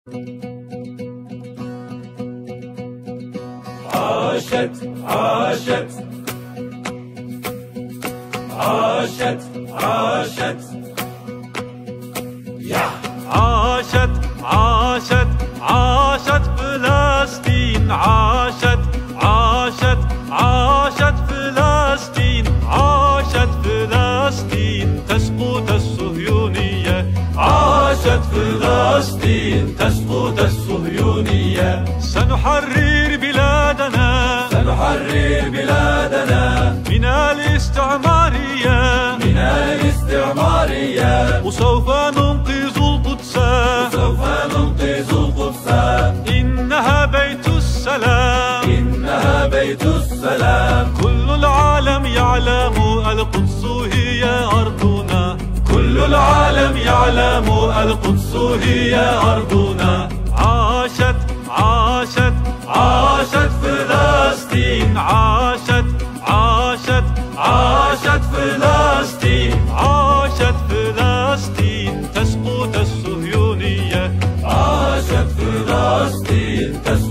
عاشت عاشت عاشت عاشت يا عاشت عاشت عاشت فلسطين، عاشت عاشت عاشت فلسطين، عاشت فلسطين تسقط الصهيونية، عاشت فلسطين تسقط الصهيونية. سنحرر بلادنا، سنحرر بلادنا من الاستعمارية، من الاستعمارية، وسوف ننقذ القدس، سوف ننقذ القدس، إنها بيت السلام، إنها بيت السلام. كل العالم يعلم القدس هي أرضنا، كل العالم يعلم القدس هي أرضنا. عاشت عاشت عاشت فلسطين، عاشت عاشت عاشت فلسطين، عاشت فلسطين تسقط الصهيونية، عاشت فلسطين تسقط